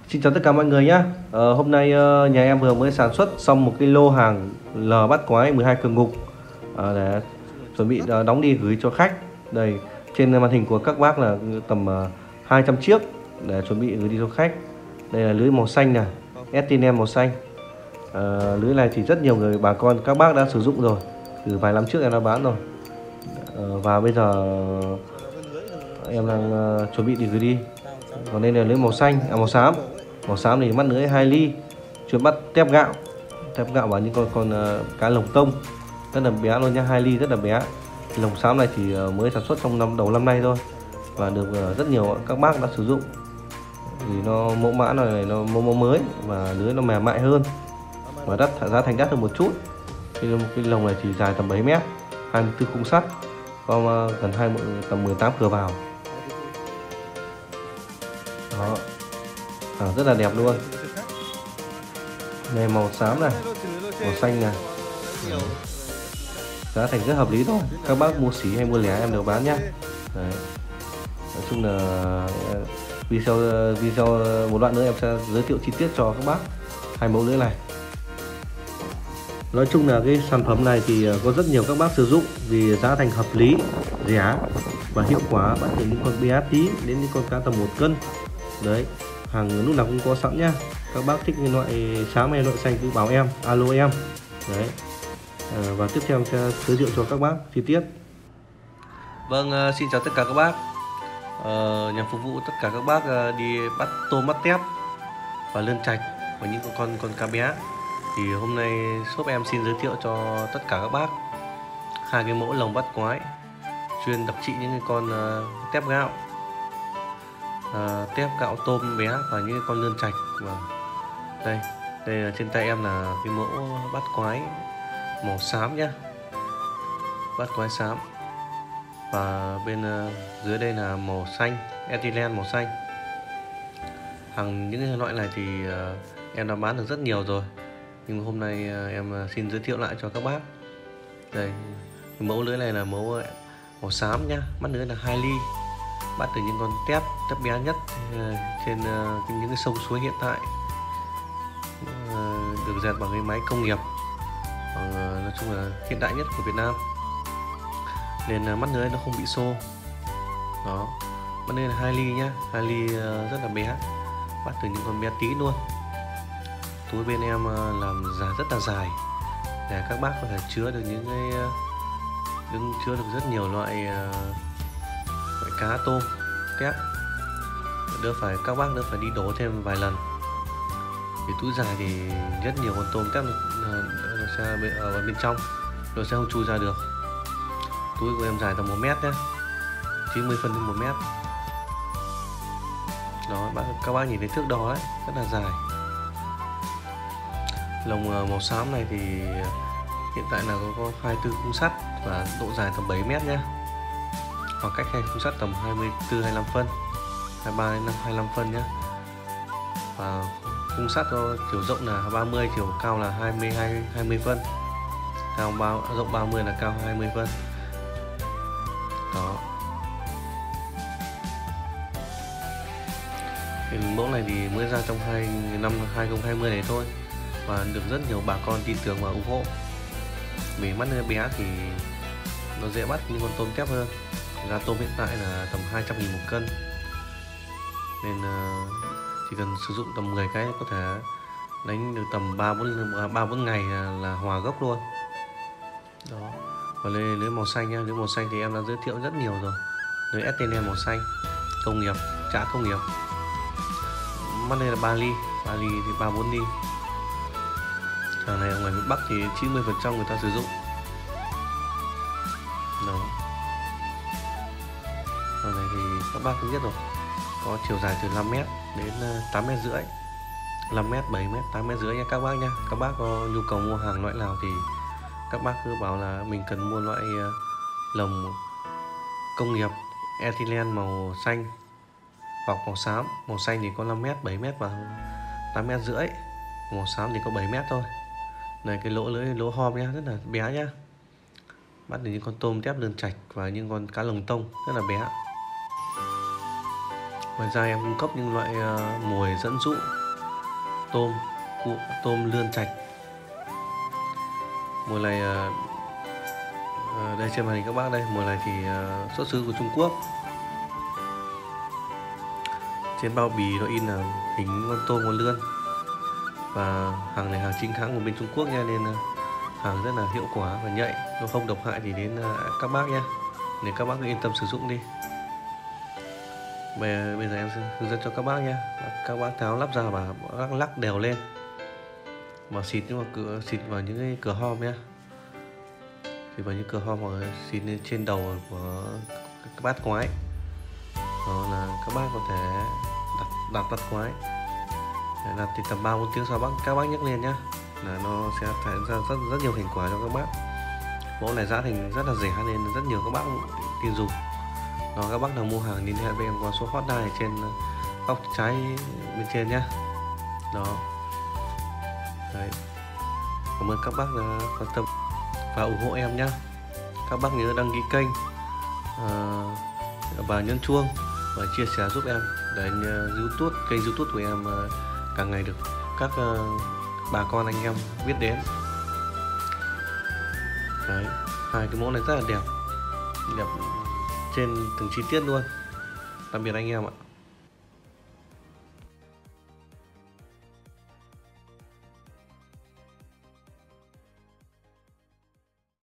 Xin chào tất cả mọi người nhé. Hôm nay nhà em vừa mới sản xuất xong một cái lô hàng L bắt quái 12 cường ngục để chuẩn bị đóng đi gửi cho khách. Đây, trên màn hình của các bác là tầm 200 chiếc để chuẩn bị gửi đi cho khách. Đây là lưới màu xanh này, STN màu xanh. Lưới này thì rất nhiều người bà con các bác đã sử dụng rồi, từ vài năm trước em đã bán rồi. Và bây giờ em đang chuẩn bị đi gửi đi. Còn đây là lưới màu xanh, màu xám. Màu xám thì mắt lưới 2 ly, chuyên bắt tép gạo vào những con cá lồng tông rất là bé luôn nha, 2 ly rất là bé. Lồng xám này thì mới sản xuất trong đầu năm nay thôi và được rất nhiều các bác đã sử dụng vì nó mẫu mã này nó mẫu mới và lưới nó mềm mại hơn và giá thành đắt hơn một chút. Cái lồng này thì dài tầm 7 mét, 24 khung sắt, có gần tầm 18 cửa vào. Đó. Rất là đẹp luôn. Này màu xám này, màu xanh này. Giá thành rất hợp lý thôi. Các bác mua xỉ hay mua lẻ em đều bán nhá. Đấy. Nói chung là video một đoạn nữa em sẽ giới thiệu chi tiết cho các bác hai mẫu lưới này. Nói chung là cái sản phẩm này thì có rất nhiều các bác sử dụng vì giá thành hợp lý, rẻ và hiệu quả, bắt từ những con bé tí đến những con cá tầm 1 cân. Đấy, hàng lúc nào cũng có sẵn nhá. Các bác thích loại xám hay loại xanh cứ bảo em, alo em. Đấy. Và tiếp theo em sẽ giới thiệu cho các bác chi tiết. Vâng, xin chào tất cả các bác. Nhằm phục vụ tất cả các bác đi bắt tôm, bắt tép và lươn trạch và những con cá bé, thì hôm nay shop em xin giới thiệu cho tất cả các bác hai cái mẫu lồng bắt quái chuyên đặc trị những cái con tép gạo, tép gạo tôm bé và những con lươn trạch. Và đây là trên tay em là cái mẫu bắt quái màu xám nhá, bắt quái xám, và bên dưới đây là màu xanh, ethylene màu xanh. Những cái loại này thì em đã bán được rất nhiều rồi, nhưng hôm nay em xin giới thiệu lại cho các bác. Đây, mẫu lưới này là mẫu xám nhá, mắt lưới là 2 ly, bắt từ những con tép bé nhất trên những cái sông suối hiện tại, được dệt bằng cái máy công nghiệp, nói chung là hiện đại nhất của Việt Nam, nên mắt lưới nó không bị xô. Đó, mắt lưới là 2 ly nhá, 2 ly rất là bé, bắt từ những con bé tí luôn. Túi bên em làm rất là dài để các bác có thể chứa được chứa được rất nhiều loại cá tôm tép, các bác đỡ phải đi đổ thêm vài lần. Vì túi dài thì rất nhiều con tôm tép nó sẽ ở bên trong, nó sẽ không chui ra được. Túi của em dài tầm 1 mét nhé, 90 phân đến 1 mét. Đó, các bác nhìn thấy thước đo đấy, rất là dài. Lồng màu xám này thì hiện tại là có 24 khung sắt và độ dài tầm 7 mét nhé. Khoảng cách hai khung sắt tầm 24-25 phân, 23-25 phân nhé. Và khung sắt có chiều rộng là 30, chiều cao là 20 phân. Rộng 30 là cao 20 phân. Đó. Cái mẫu này thì mới ra trong năm 2020 này thôi, và được rất nhiều bà con tin tưởng và ủng hộ. Vì mắt lưới bé thì nó dễ bắt những con tôm tép hơn. Giá tôm hiện tại là tầm 200.000 một cân, nên chỉ cần sử dụng tầm 10 cái có thể đánh được tầm 3-4 ngày là hòa gốc luôn. Đó. Và lưới màu xanh nhá, lưới màu xanh thì em đã giới thiệu rất nhiều rồi. Lưới STN màu xanh công nghiệp, chả công nghiệp. Mắt đây là 3 ly thì 3-4 ly. Hàng này ở ngoài miền Bắc thì 90% người ta sử dụng. Đó. Hàng này thì các bác cũng biết rồi, có chiều dài từ 5 mét đến 8 mét rưỡi, 5 mét, 7 mét, 8 mét rưỡi nha các bác nha. Các bác có nhu cầu mua hàng loại nào thì các bác cứ bảo là mình cần mua loại lồng công nghiệp ethylene màu xanh hoặc màu xám. Màu xanh thì có 5 mét, 7 mét và 8 mét rưỡi. Màu xám thì có 7 mét thôi. Này, cái lỗ hom nhá, rất là bé nhá. Bắt được những con tôm tép lươn trạch và những con cá lồng tông rất là bé. Ngoài ra em cung cấp những loại mồi dẫn dụ tôm, tôm lươn trạch. Mồi này đây trên màn hình các bác đây, mồi này thì xuất xứ của Trung Quốc. Trên bao bì nó in là hình con tôm, con lươn. Và hàng này hàng chính hãng của bên Trung Quốc nha, nên hàng rất là hiệu quả và nhạy, nó không độc hại gì đến các bác nhé, nên các bác cứ yên tâm sử dụng đi. Bây giờ em sẽ hướng dẫn cho các bác nhé. Các bác tháo lắp ra và lắc đều lên và xịt vào những cái cửa hom nhé, xịt vào những cửa hom hoặc xịt lên trên đầu của các bát quái. Đó là các bác có thể đặt bát quái, đặt thì tầm 3-4 tiếng sau các bác nhấc lên nhá, là nó sẽ thải ra rất nhiều thành quả cho các bác. Mẫu này giá thành rất là rẻ nên rất nhiều các bác tin dùng. Đó, các bác nào mua hàng liên hệ với em qua số hotline trên góc trái bên trên nhá. Đó. Đấy. Cảm ơn các bác đã quan tâm và ủng hộ em nhá. Các bác nhớ đăng ký kênh và nhấn chuông và chia sẻ giúp em để kênh YouTube của em càng ngày được các bà con anh em biết đến. Đấy, hai cái mẫu này rất là đẹp trên từng chi tiết luôn. Tạm biệt anh em ạ.